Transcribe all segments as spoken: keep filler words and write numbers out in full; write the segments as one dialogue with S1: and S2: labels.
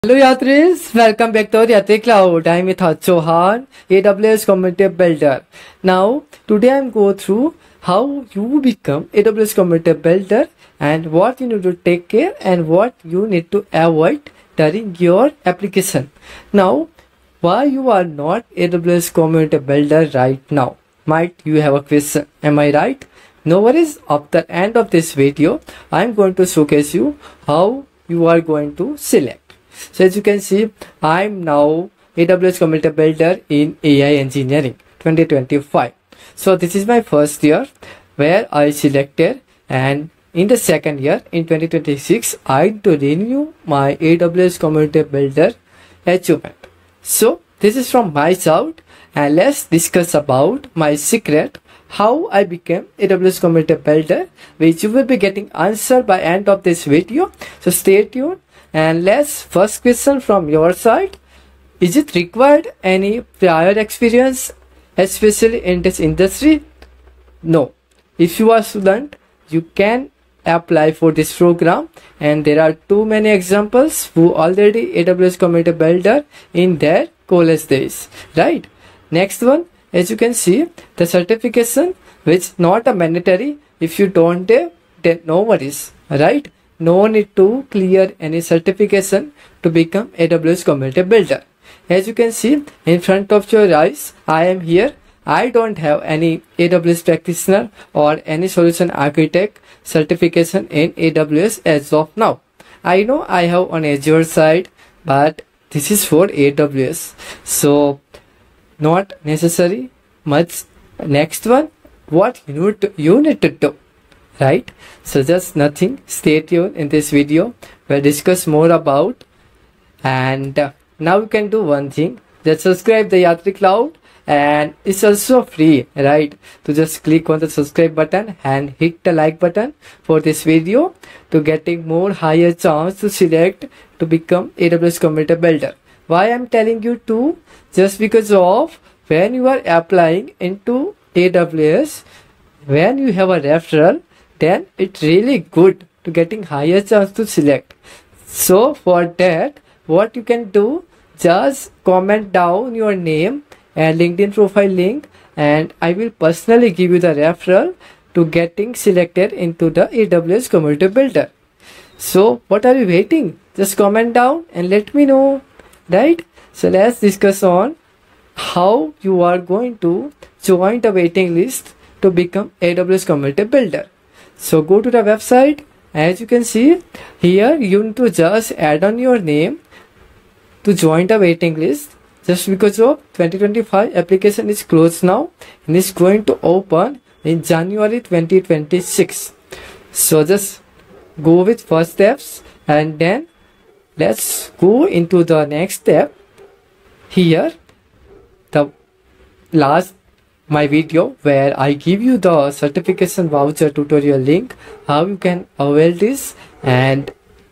S1: Hello Yatris, welcome back to our Yatri Cloud. I am Yathat Chauhan, A W S Community Builder. Now, today I am going through how you become A W S Community Builder and what you need to take care and what you need to avoid during your application. Now, why you are not A W S Community Builder right now? Might you have a question? Am I right? No worries. At the end of this video, I am going to showcase you how you are going to select. So as you can see, I'm now A W S Community Builder in A I Engineering twenty twenty-five. So this is my first year where I selected, and in the second year in twenty twenty-six, I to renew my A W S Community Builder achievement. So this is from my side, and let's discuss about my secret, how I became A W S Community Builder, which you will be getting answer by end of this video. So stay tuned. And let's first question from your side, is it required any prior experience, especially in this industry? No. If you are student, you can apply for this program, and there are too many examples who already A W S Community Builder in their college days, right? Next one, as you can see, the certification which not a mandatory. If you don't have, then no worries, right? No need to clear any certification to become A W S Community Builder. As you can see in front of your eyes, I am here. I don't have any A W S practitioner or any solution architect certification in A W S as of now. I know I have on Azure side, but this is for A W S, so not necessary much. Next one, what you need to, you need to do, right? So just nothing. Stay tuned in this video. We'll discuss more about, and uh, now you can do one thing, just subscribe the Yatri Cloud, and it's also free, right? To just click on the subscribe button and hit the like button for this video to getting more higher chance to select to become A W S Community Builder. Why I'm telling you to? Just because of when you are applying into A W S, when you have a referral, then it's really good to getting higher chance to select. So for that, what you can do, just comment down your name and LinkedIn profile link, and I will personally give you the referral to getting selected into the A W S Community Builder. So what are you waiting? Just comment down and let me know, right? So let's discuss on how you are going to join the waiting list to become A W S Community Builder. So go to the website. As you can see here, you need to just add on your name to join the waiting list. Just because of twenty twenty-five application is closed now and is going to open in January twenty twenty-six. So just go with first steps, and then let's go into the next step. Here, the last my video where I give you the certification voucher tutorial link, how you can avail this, and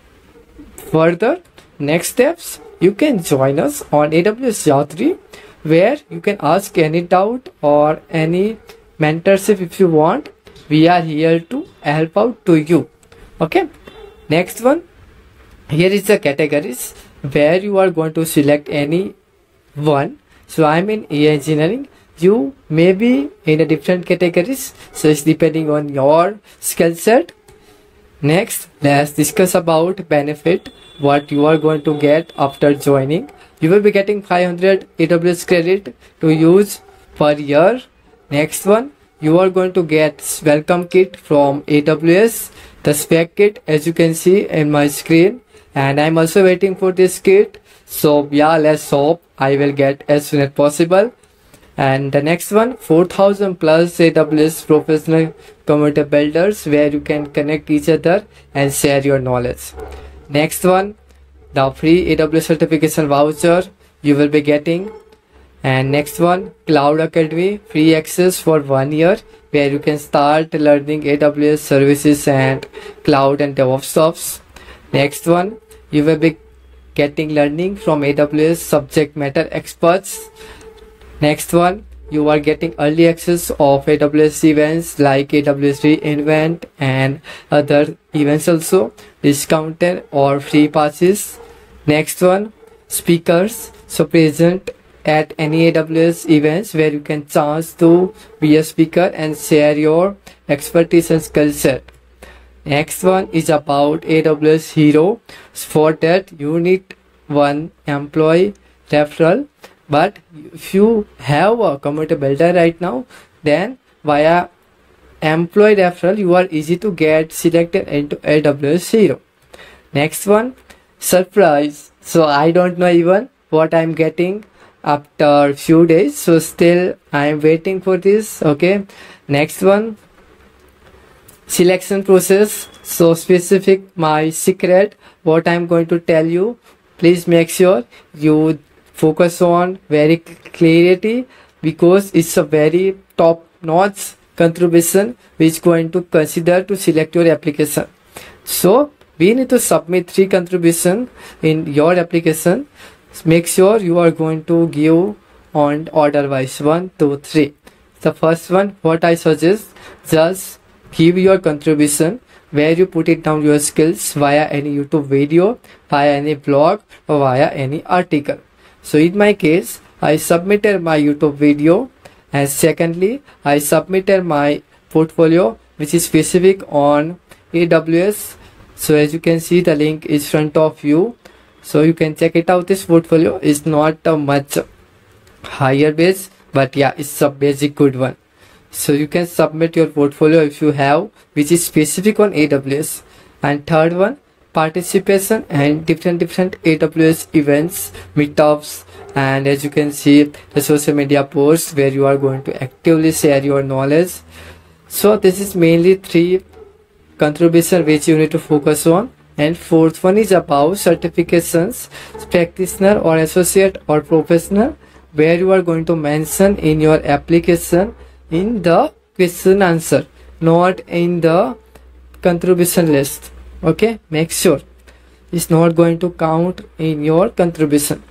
S1: further next steps, you can join us on A W S Yatri, where you can ask any doubt or any mentorship if you want. We are here to help out to you. Okay, next one, here is the categories where you are going to select any one. So I'm in A I Engineering. You may be in a different categories, so it's depending on your skill set. Next, let's discuss about benefit, what you are going to get after joining. You will be getting five hundred A W S credit to use per year. Next one, you are going to get welcome kit from A W S, the spec kit, as you can see in my screen, and I'm also waiting for this kit. So yeah, let's hope I will get as soon as possible. And the next one, four thousand plus A W S professional community builders where you can connect each other and share your knowledge. Next one, the free A W S certification voucher you will be getting. And next one, Cloud Academy, free access for one year where you can start learning A W S services and cloud and DevOps stuffs. Next one, you will be getting learning from A W S subject matter experts. Next one, you are getting early access of A W S events like A W S reInvent and other events also, discounted or free passes. Next one, speakers. So present at any A W S events where you can chance to be a speaker and share your expertise and skill set. Next one is about A W S Hero. For that you need one employee referral, but if you have a community builder right now, then via employee referral you are easy to get selected into A W S Hero. Next one, surprise. So I don't know even what I'm getting after few days, so still I'm waiting for this. Okay, next one, selection process. So specific my secret, what I'm going to tell you, please make sure you focus on very clarity, because it's a very top notch contribution which is going to consider to select your application. So we need to submit three contribution in your application. Make sure you are going to give on order wise one, two, three. The first one, what I suggest, just give your contribution where you put it down your skills via any YouTube video, via any blog, or via any article. So in my case, I submitted my YouTube video, and secondly, I submitted my portfolio which is specific on A W S. So as you can see, the link is front of you, so you can check it out. This portfolio is not a much higher base, but yeah, it's a basic good one. So you can submit your portfolio if you have, which is specific on A W S. And third one, participation and different different A W S events, meetups, and as you can see, the social media posts where you are going to actively share your knowledge. So this is mainly three contribution which you need to focus on. And fourth one is about certifications, practitioner or associate or professional, where you are going to mention in your application in the question answer, not in the contribution list. Okay, make sure it's not going to count in your contribution.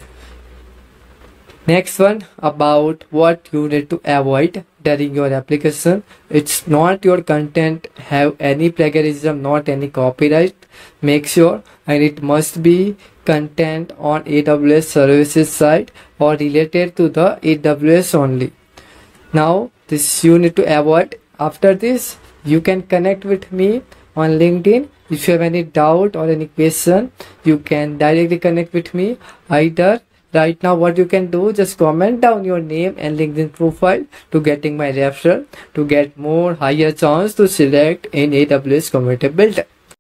S1: Next one, about what you need to avoid during your application. It's not your content have any plagiarism, not any copyright. Make sure, and it must be content on A W S services side or related to the A W S only. Now this you need to avoid. After this, you can connect with me on LinkedIn. If you have any doubt or any question, you can directly connect with me. Either right now what you can do, just comment down your name and LinkedIn profile to getting my referral to get more higher chance to select in A W S Community Builder.